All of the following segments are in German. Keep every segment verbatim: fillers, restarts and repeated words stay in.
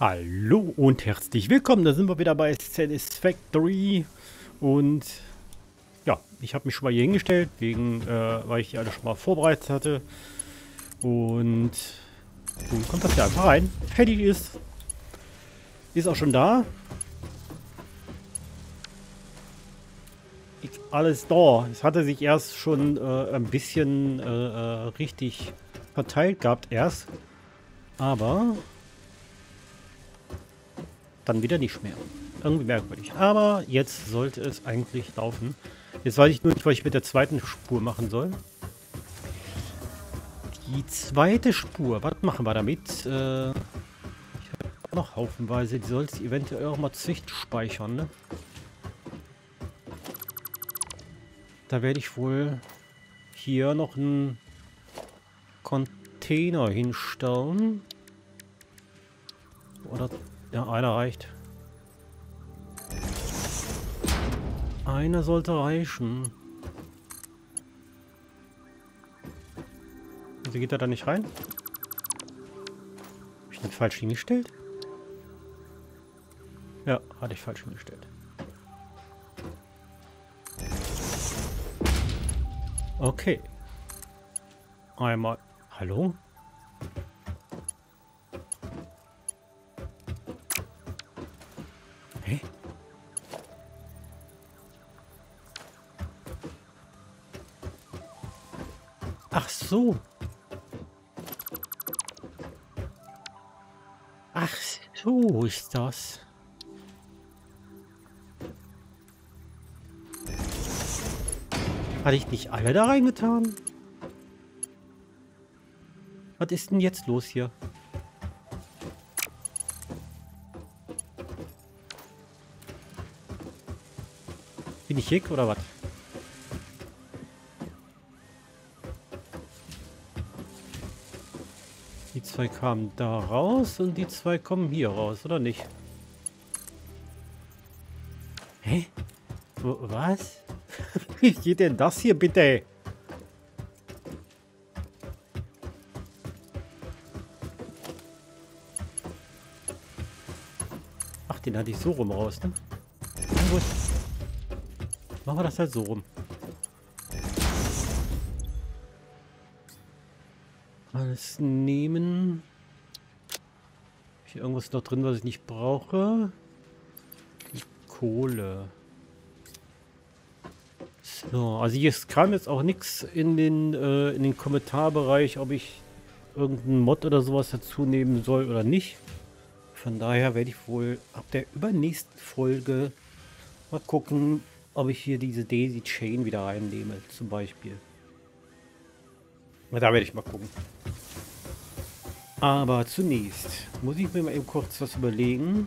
Hallo und herzlich willkommen, da sind wir wieder bei Satisfactory und ja, ich habe mich schon mal hier hingestellt, wegen, äh, weil ich die alle schon mal vorbereitet hatte und nun kommt das hier einfach rein, fertig ist, ist auch schon da, ist alles da, es hatte sich erst schon äh, ein bisschen äh, äh, richtig verteilt gehabt erst, aber dann wieder nicht mehr. Irgendwie merkwürdig. Aber jetzt sollte es eigentlich laufen. Jetzt weiß ich nur nicht, was ich mit der zweiten Spur machen soll. Die zweite Spur, was machen wir damit? Äh, ich habe noch haufenweise. Die sollte ich eventuell auch mal zwischenspeichern, ne? Da werde ich wohl hier noch einen Container hinstellen. Oder, ja, einer reicht. Einer sollte reichen. Wieso geht er da nicht rein? Habe ich den falsch hingestellt? Ja, hatte ich falsch hingestellt. Okay. Einmal. Hallo? Hä? Ach so. Ach so ist das. Hatte ich nicht alle da reingetan? Was ist denn jetzt los hier? Bin ich hick oder was? Die zwei kamen da raus und die zwei kommen hier raus, oder nicht? Hä? Wo, was? Wie geht denn das hier bitte? Ach, den hatte ich so rum raus, ne? Na gut. Machen wir das halt so rum. Alles nehmen. Ist hier irgendwas noch drin, was ich nicht brauche? Die Kohle. So, also hier kam jetzt auch nichts in den, äh, in den Kommentarbereich, ob ich irgendeinen Mod oder sowas dazu nehmen soll oder nicht. Von daher werde ich wohl ab der übernächsten Folge mal gucken, ob ich hier diese Daisy Chain wieder reinnehme, zum Beispiel. Na, da werde ich mal gucken. Aber zunächst muss ich mir mal eben kurz was überlegen,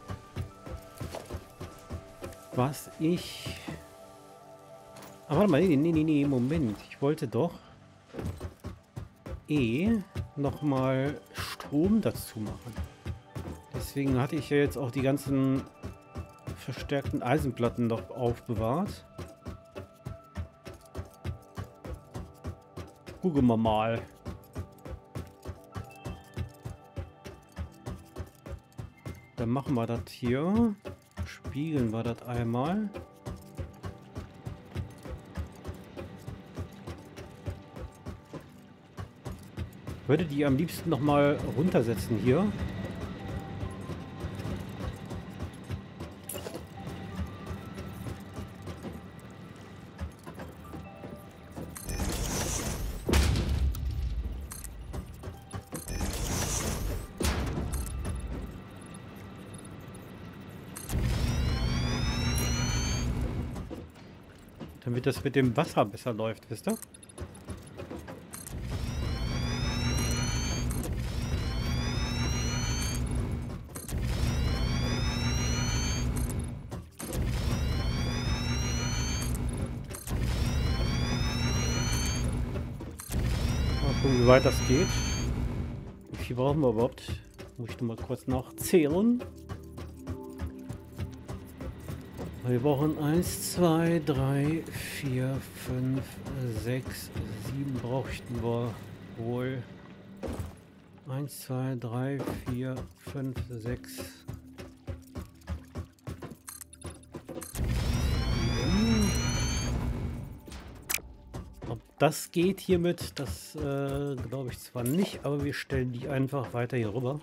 was ich... Aber warte mal, nee, nee, nee, nee, Moment. Ich wollte doch eh nochmal Strom dazu machen. Deswegen hatte ich ja jetzt auch die ganzen verstärkten Eisenplatten noch aufbewahrt. Gucken wir mal. Dann machen wir das hier. Spiegeln wir das einmal. Würde die am liebsten noch mal runtersetzen hier. Damit das mit dem Wasser besser läuft, wisst ihr? Mal gucken, wie weit das geht. Wie viel brauchen wir überhaupt? Muss ich noch mal kurz nachzählen. Wir brauchen eins, zwei, drei, vier, fünf, sechs, sieben brauchten wir wohl. Eins, zwei, drei, vier, fünf, sechs. Ob das geht hiermit, das äh, glaube ich zwar nicht, aber wir stellen die einfach weiter hier rüber.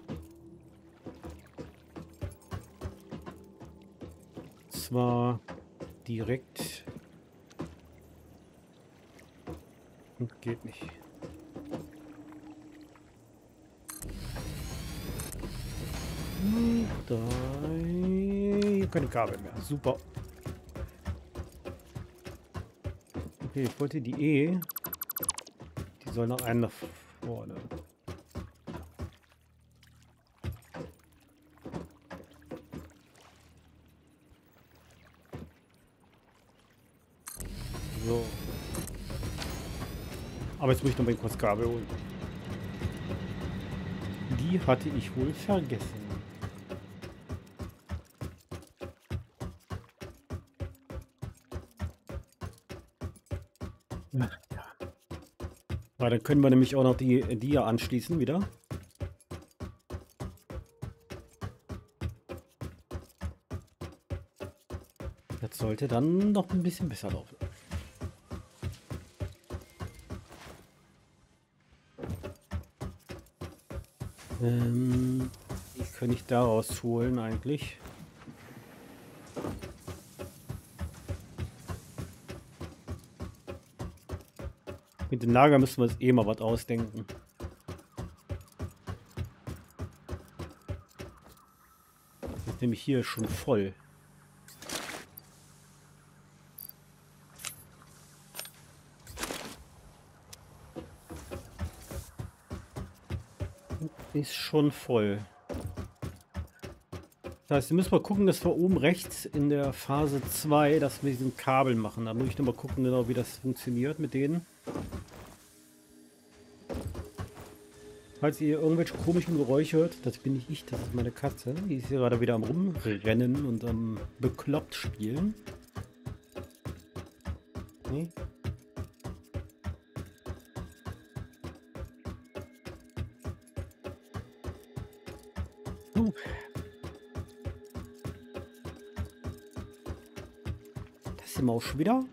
Zwar direkt. Und geht nicht. Da. Hier keine Kabel mehr. Super. Okay, ich wollte die E. Die soll noch einen nach vorne. So. Aber jetzt muss ich noch mal kurz Kabel holen. Die hatte ich wohl vergessen. Ja. Weil dann können wir nämlich auch noch die, die hier anschließen wieder. Das sollte dann noch ein bisschen besser laufen. Ähm, die kann ich daraus holen eigentlich. Mit dem Lager müssen wir uns eh mal was ausdenken. Das ist nämlich hier schon voll. Ist schon voll. Das heißt, wir müssen mal gucken, dass wir oben rechts in der Phase zwei, dass wir diesen Kabel machen. Da muss ich noch mal gucken, genau wie das funktioniert mit denen. Falls ihr irgendwelche komischen Geräusche hört, das bin nicht ich, das ist meine Katze. Die ist hier gerade wieder am Rumrennen und am bekloppt spielen. Nee. Uh. Das sind wir auch schon wieder.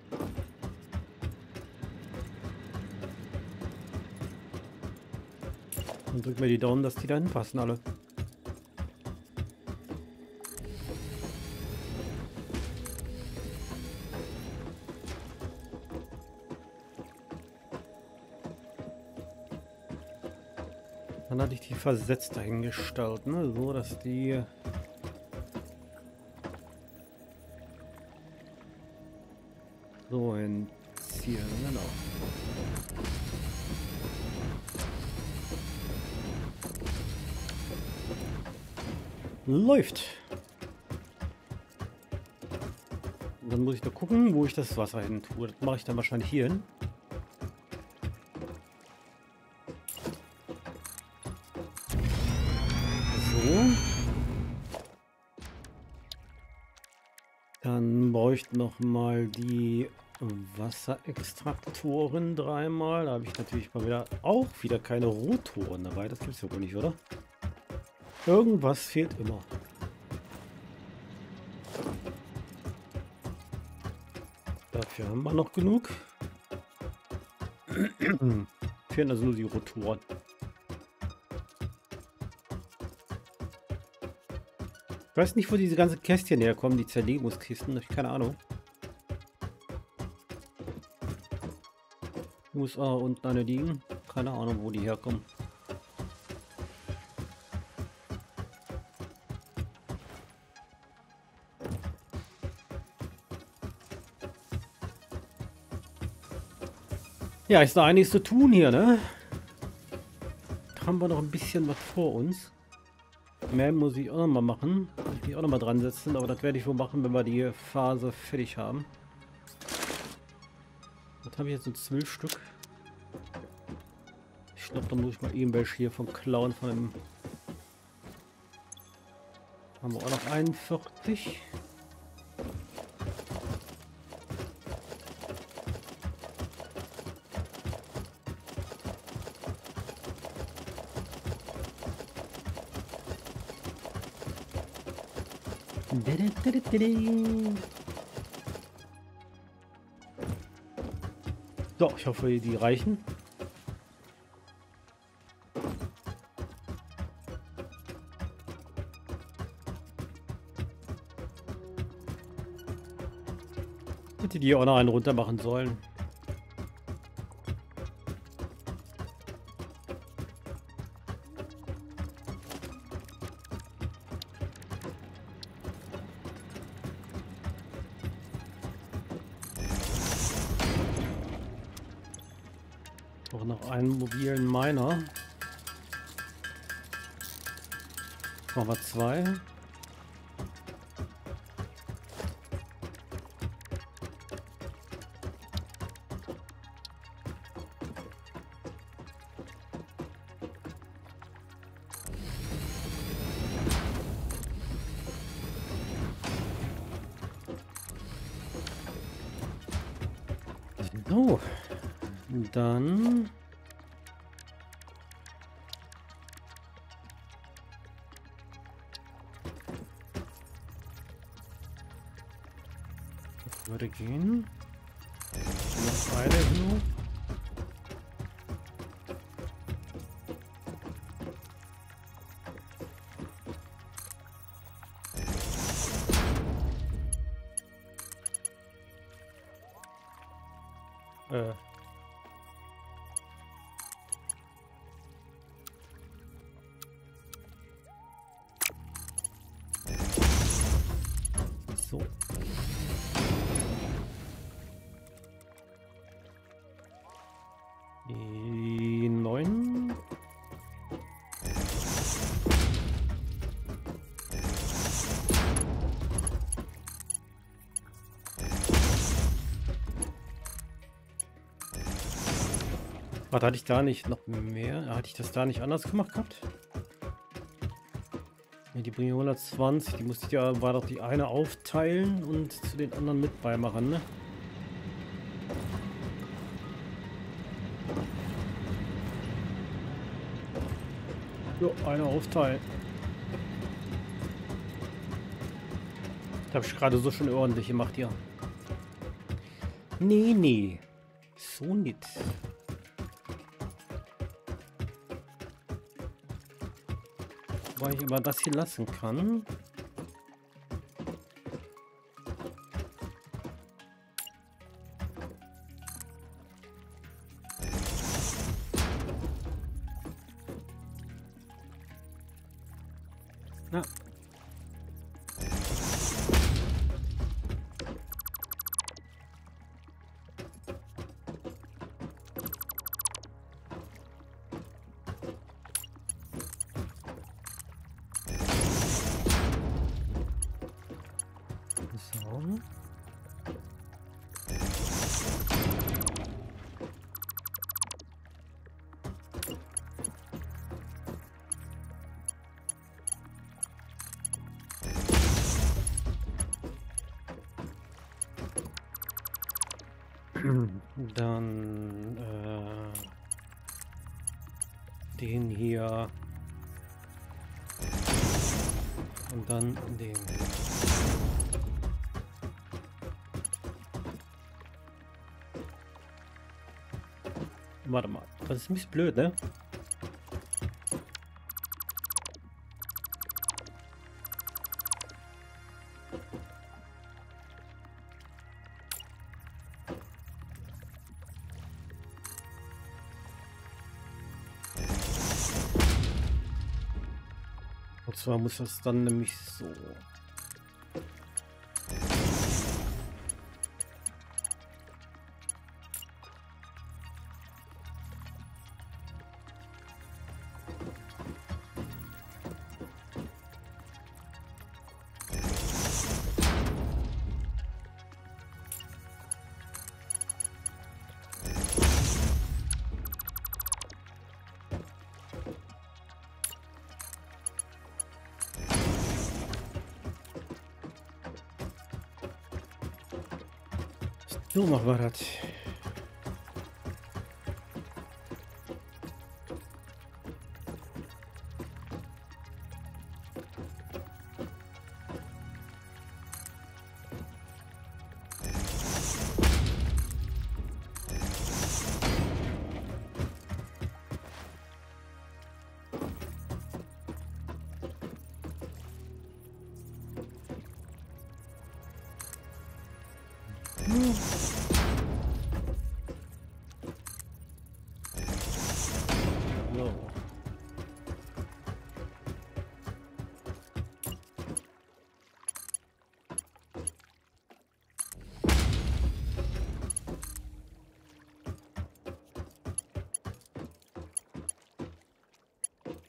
Und drücken wir die Daumen, dass die da hinpassen alle. Dann hatte ich die versetzt dahingestellt, ne? So dass die so hinziehen, genau. Läuft. Und dann muss ich da gucken, wo ich das Wasser hin tue. Das mache ich dann wahrscheinlich hier hin. So. Dann bräuchte noch mal die Wasserextraktoren dreimal. Da habe ich natürlich mal wieder auch wieder keine Rotoren dabei. Das gibt es ja wohl nicht, oder? Irgendwas fehlt immer. Dafür haben wir noch genug. Fehlen also nur die Rotoren. Ich weiß nicht, wo diese ganzen Kästchen herkommen, die Zerlegungskisten. Ich keine Ahnung. Muss auch unten eine liegen. Keine Ahnung, wo die herkommen. Ja, ist da einiges zu tun hier, ne? Da haben wir noch ein bisschen was vor uns. Mehr muss ich auch noch mal machen. Muss ich mich auch noch mal dran setzen, aber das werde ich wohl machen, wenn wir die Phase fertig haben. Das habe ich jetzt so zwölf Stück. Ich glaube, da muss ich mal eben welche hier vom Klauen von dem. Haben wir auch noch einundvierzig. So, ich hoffe, die reichen. Hätte die auch noch einen runter machen sollen. Auch noch einen mobilen Miner. Machen wir zwei. So, dann das würde gehen. Noch eine hier. Äh. So. Die neun. Was hatte ich da nicht noch mehr? Hatte ich das da nicht anders gemacht gehabt? Ja, die bringen hundertzwanzig. Die musste ich ja, war doch die eine aufteilen und zu den anderen mit beimachen, ne? Jo, eine aufteilen. Das habe ich gerade so schon ordentlich gemacht, ja. Nee, nee. So nicht. Weil ich immer das hier lassen kann. Na. So. Dann äh, den hier und dann den. Warte mal, das ist ein bisschen blöd, ne? Und zwar muss das dann nämlich so. So machen wir das.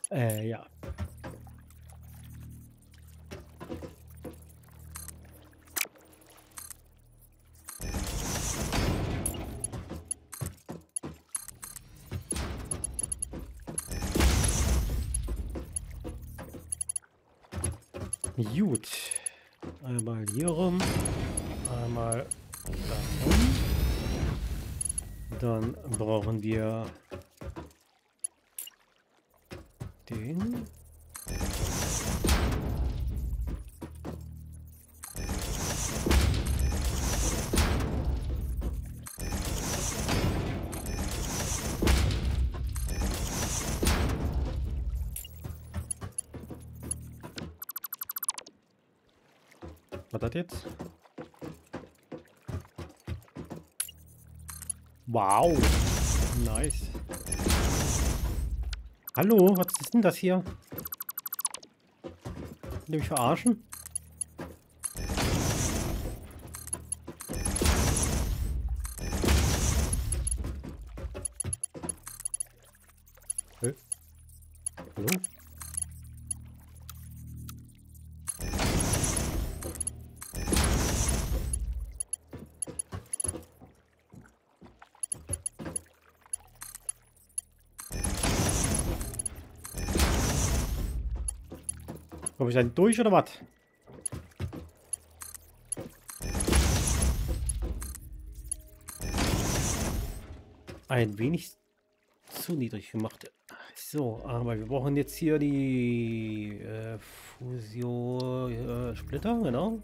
Äh, ja. Gut. Einmal hier rum. Einmal da rum. Dann brauchen wir den. Was hat jetzt? Wow. Nice. Hallo, was ist denn das hier? Will ihr mich verarschen? Hey. Hallo? Komme ich dann durch oder was? Ein wenig zu niedrig gemacht. So, aber wir brauchen jetzt hier die äh, Fusion äh, Splitter, genau.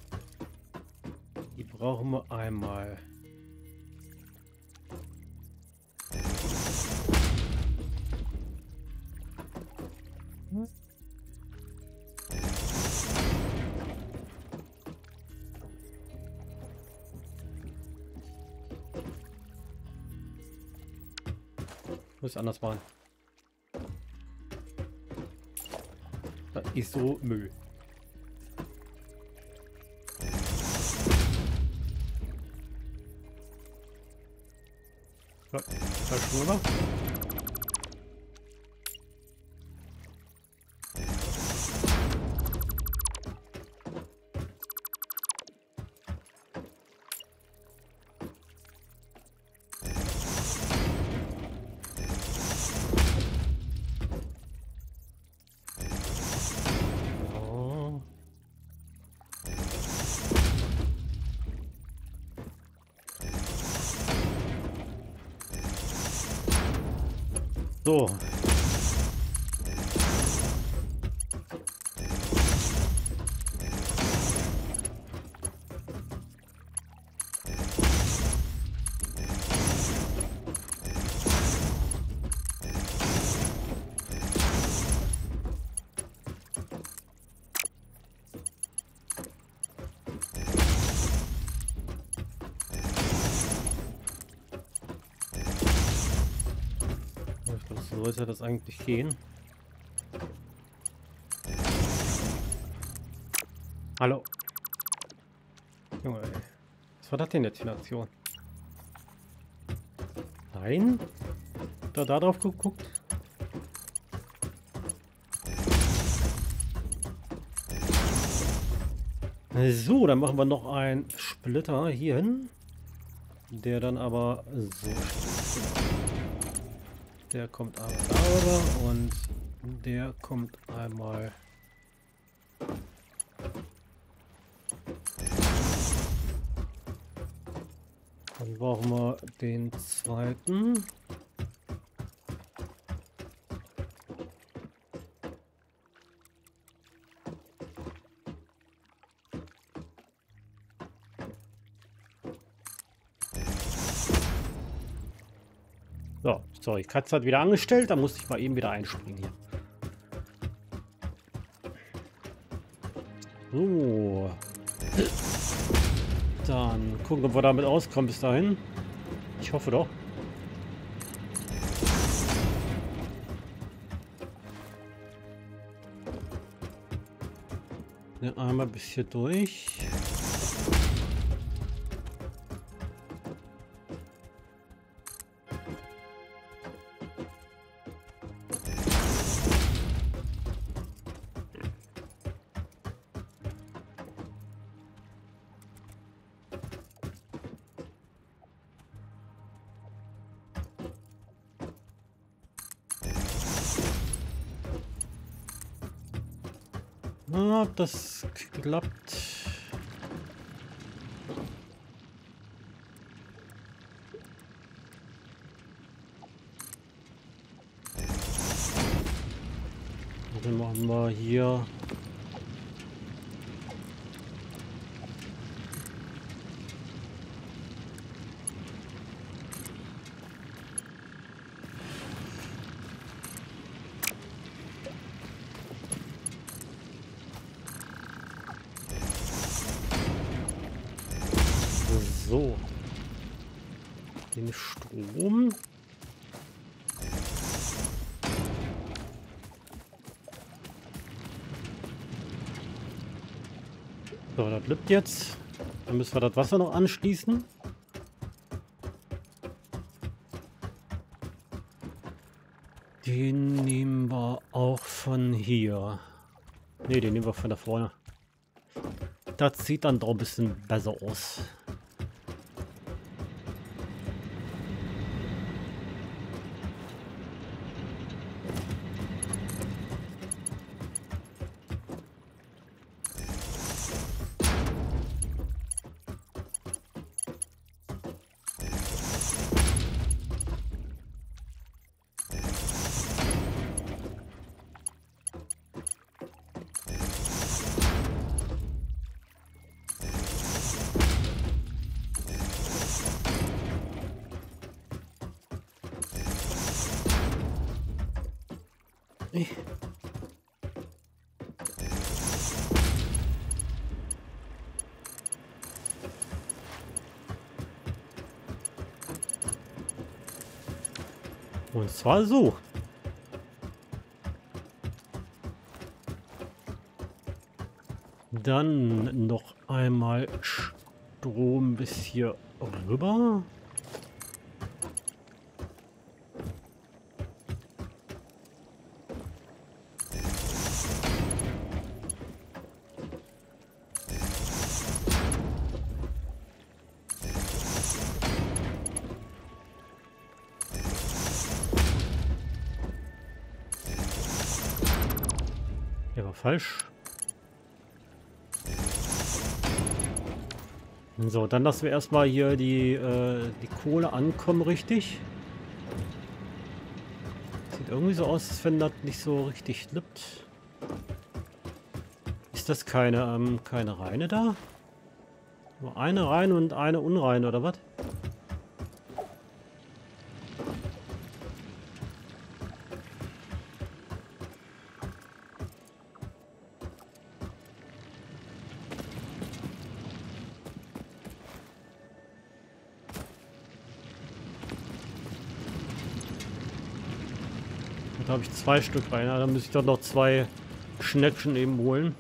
Die brauchen wir einmal. Hm? Muss anders machen. Das ist so Müll. Ja, verschwunden wir. So. So sollte das eigentlich gehen. Hallo. Junge, ey. Was war das denn jetzt für eine Aktion? Nein? Da, da drauf geguckt? So, dann machen wir noch einen Splitter hier hin. Der dann aber so steht. Der kommt aber darüber und der kommt einmal dann brauchen wir den zweiten. So, sorry, Katze hat wieder angestellt, da musste ich mal eben wieder einspringen hier. So. Dann gucken, ob wir damit auskommen bis dahin. Ich hoffe doch. Ja, einmal bis hier durch. Na, ob das klappt. Dann machen wir hier so den Strom. So, das bleibt jetzt. Dann müssen wir das Wasser noch anschließen. Den nehmen wir auch von hier. Ne, den nehmen wir von da vorne. Das sieht dann doch ein bisschen besser aus. Und zwar so. Dann noch einmal Strom bis hier rüber. Der war falsch. So, dann lassen wir erstmal hier die, äh, die Kohle ankommen, richtig. Sieht irgendwie so aus, als wenn das nicht so richtig klappt. Ist das keine, ähm, keine reine da? Nur eine reine und eine unreine, oder was? Da habe ich zwei Stück rein. Da muss ich doch noch zwei Schneckchen eben holen.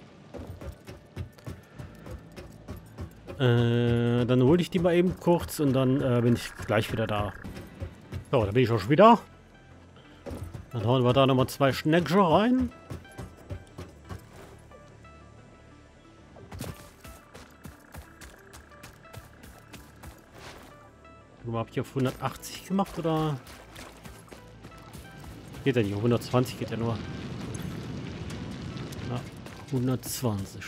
Äh, dann hole ich die mal eben kurz und dann äh, bin ich gleich wieder da. So, da bin ich auch schon wieder. Dann hauen wir da nochmal zwei Schneckchen rein. Habe ich auf hundertachtzig gemacht oder? Geht ja nicht, hundertzwanzig geht ja nur. Ja, hundertzwanzig.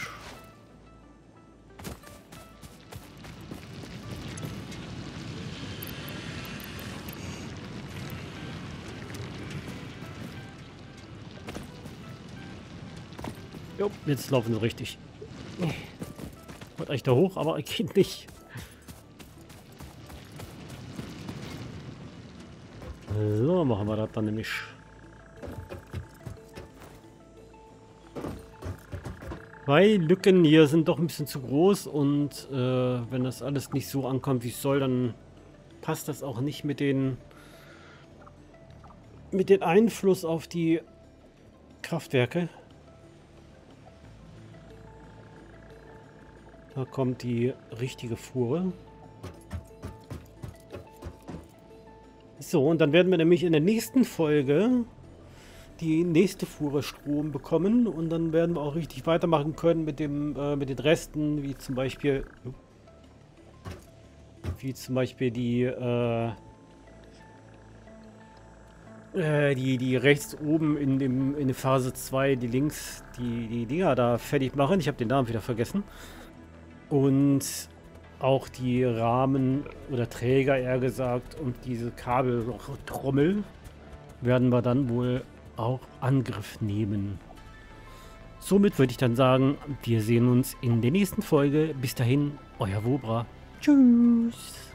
Jo, jetzt laufen sie richtig. Wollte eigentlich da hoch, aber geht nicht. So machen wir das dann nämlich. Weil Lücken hier sind doch ein bisschen zu groß und äh, wenn das alles nicht so ankommt, wie es soll, dann passt das auch nicht mit den mit den Einfluss auf die Kraftwerke. Da kommt die richtige Fuhre. So, und dann werden wir nämlich in der nächsten Folge die nächste Fuhre Strom bekommen und dann werden wir auch richtig weitermachen können mit dem äh, mit den Resten, wie zum Beispiel wie zum Beispiel die äh, äh, die, die rechts oben in dem in der Phase zwei, die links, die, die Dinger da fertig machen. Ich habe den Namen wieder vergessen. Und auch die Rahmen oder Träger eher gesagt und diese Kabeltrommel werden wir dann wohl auch Angriff nehmen. Somit würde ich dann sagen, wir sehen uns in der nächsten Folge. Bis dahin, euer Wobra. Tschüss.